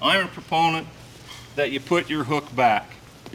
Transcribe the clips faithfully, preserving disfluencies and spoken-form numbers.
I'm a proponent that you put your hook back.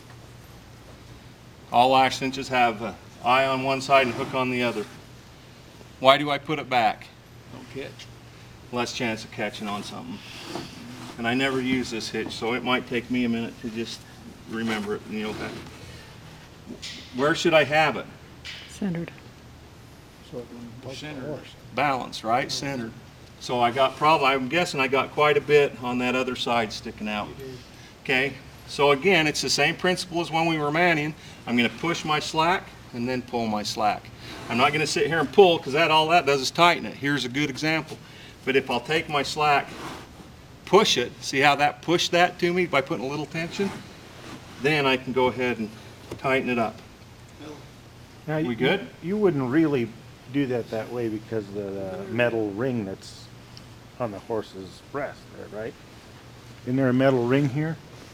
All lash cinches have an eye on one side and hook on the other. Why do I put it back? Don't catch. Less chance of catching on something. And I never use this hitch, so it might take me a minute to just remember it. You know, where should I have it? Centered. So Centered. Balanced, right? Centered. So I got probably, I'm guessing I got quite a bit on that other side sticking out. Okay, so again, it's the same principle as when we were manning. I'm going to push my slack and then pull my slack. I'm not going to sit here and pull, because that all that does is tighten it. Here's a good example. But if I'll take my slack, push it, see how that pushed that to me by putting a little tension? Then I can go ahead and tighten it up. Now, we you, good? You wouldn't really do that that way because of the metal ring that's on the horse's breast there, right? Isn't there a metal ring here?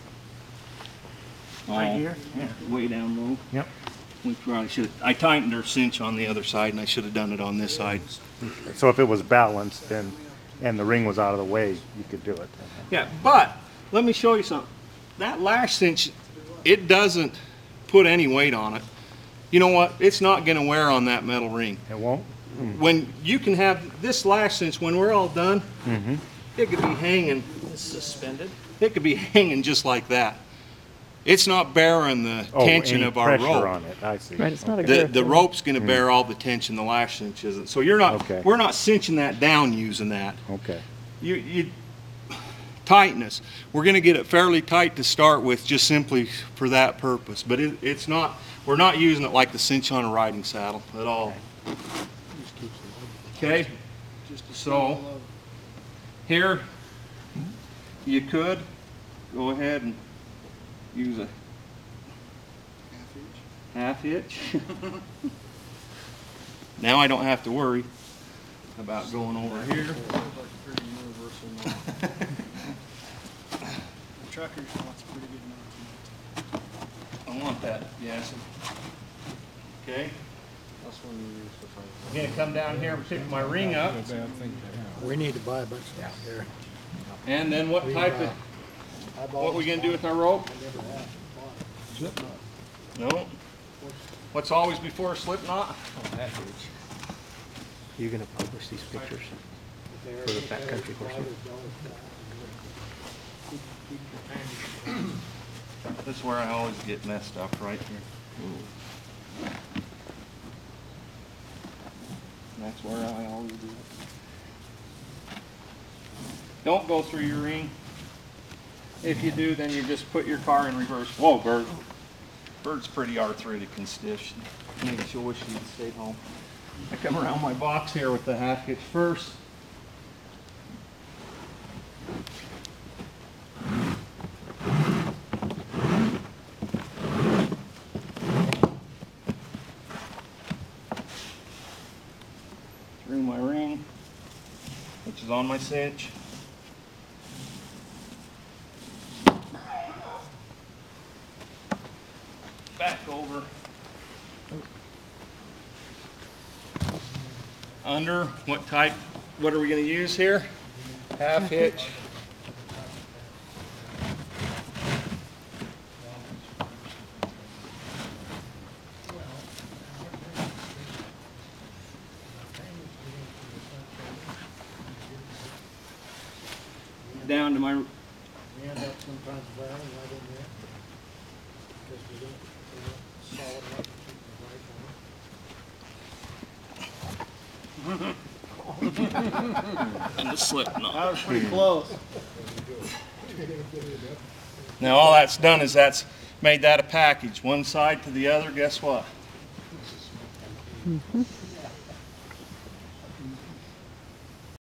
Right Oh, here? Yeah. Way down low. Yep. We probably should. I tightened her cinch on the other side, and I should have done it on this side. So if it was balanced and and the ring was out of the way, you could do it. Yeah, but let me show you something. That lash cinch, it doesn't put any weight on it. You know what? It's not going to wear on that metal ring. It won't? Mm. When you can have this lash cinch, when we're all done, Mm-hmm. it could be hanging. It's suspended. It could be hanging just like that. It's not bearing the Oh, tension any of our pressure rope. on it. I see. Right, it's not a The, grip. the rope's going to bear all the tension, the lash cinch isn't. So you're not, Okay. we're not cinching that down using that. Okay. You, you tightness. We're going to get it fairly tight to start with, just simply for that purpose. But it, it's not. We're not using it like the cinch on a riding saddle at all. Okay. So here you could go ahead and use a half hitch. Now I don't have to worry about going over here. Truckers wants pretty good knots. I want that, yes. Okay. That's when you use the front. I'm gonna come down here and pick my ring up. We need to buy a bunch of that here. And then what type of, I bought what we gonna do with our rope? slip knot. No. What's always before a slip knot? You're gonna publish these pictures for the fat country horseman. This is where I always get messed up, right here. That's where I always do it. Don't go through your ring. If you do, then you just put your car in reverse. Whoa, Bird. Bird's pretty arthritic and stiff. Maybe she'll wish she'd stayed home. I come around my box here with the half hitch first. Through my ring, which is on my cinch. Back over. Under, what type, what are we going to use here? Half hitch. Down to my, We end up sometimes bowing right in there. Because we don't, we don't solid enough to keep the right on it. and the slip knot. That was pretty close. Now all that's done is that's made that a package. One side to the other, guess what? Mm-hmm.